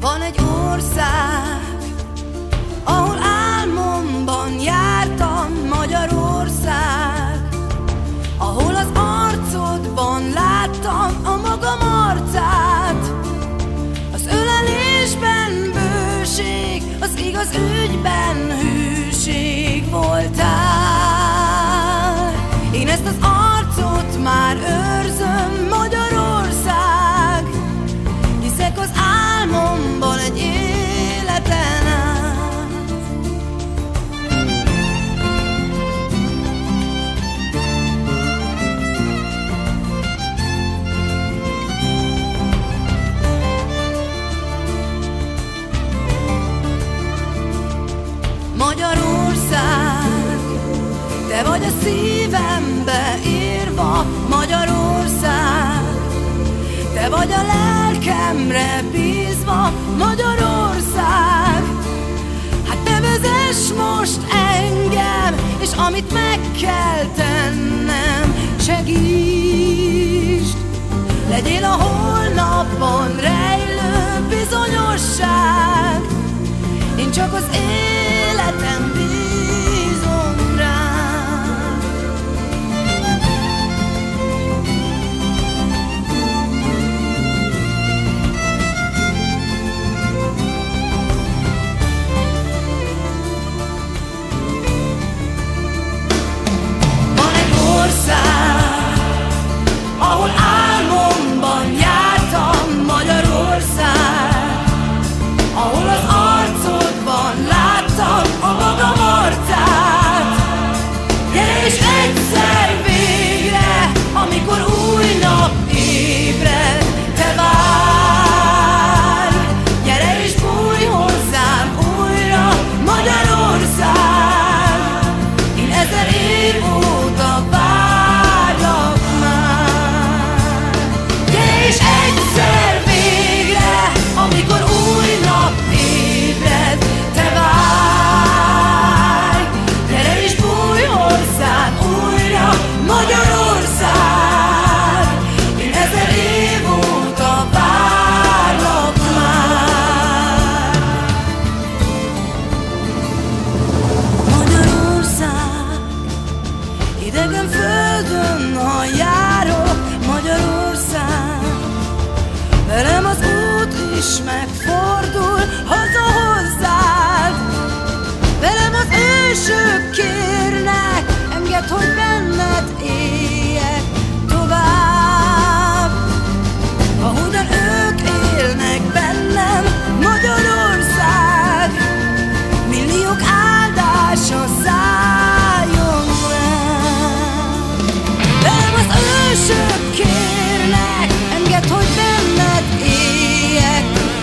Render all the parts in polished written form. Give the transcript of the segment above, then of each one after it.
Van egy ország, ahol álmomban jártam, Magyarország, ahol az arcodban láttam a magam arcát. Az ölelésben bőség, az igaz ügyben hűség voltál. Én ezt az arcot már őrzöm, Magyarország, hiszek az álmomban egy életen át. Magyarország, te vagy a szívembe írva, Magyarország, te vagy a lelkemre bízva, Magyarország. Hát te vezess most engem, és amit meg kell tennem, segítsd. Legyél a holnapban rejlő bizonyosság, én csak az életem bízom rád. Van egy ország, ahol álmomban jártam, Magyarország, ahol az arcodban láttam a magam arcát. Gyere és egyszer végre, amikor új nap ébred, te várj. Gyere és bújj hozzám újra, Magyarország, én 1000 év óta várlak már. Gyere és egyszer végre, amikor új nap ébred, te várj. Gyere és bújj hozzám újra, Magyarország, én 1000 év óta várlak már. Magyarország, idegen földön, ha járok, Magyarország, velem az út is megfordul haza hozzád. Velem az ősök kérnek, engedd, hogy benned éljek tovább. Ahogyan ők élnek bennem, Magyarország, milliók áldása szálljon rám. Velem az ősök kérnek, engedd, hogy benned éljek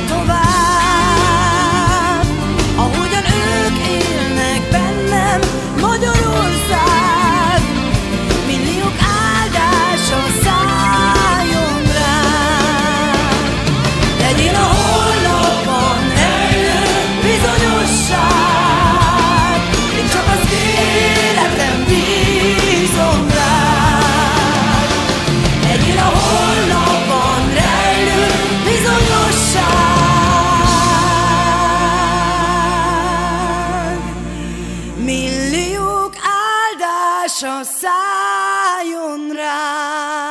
tovább. Ahogyan ők élnek bennem, Magyarország, milliók áldása szálljon rám. Legyél a holnapban rejlő bizonyosság, én csak az életem bízom rád. Legyél a holnapban rejlő bizonyosság, milliók áldása szálljon rám.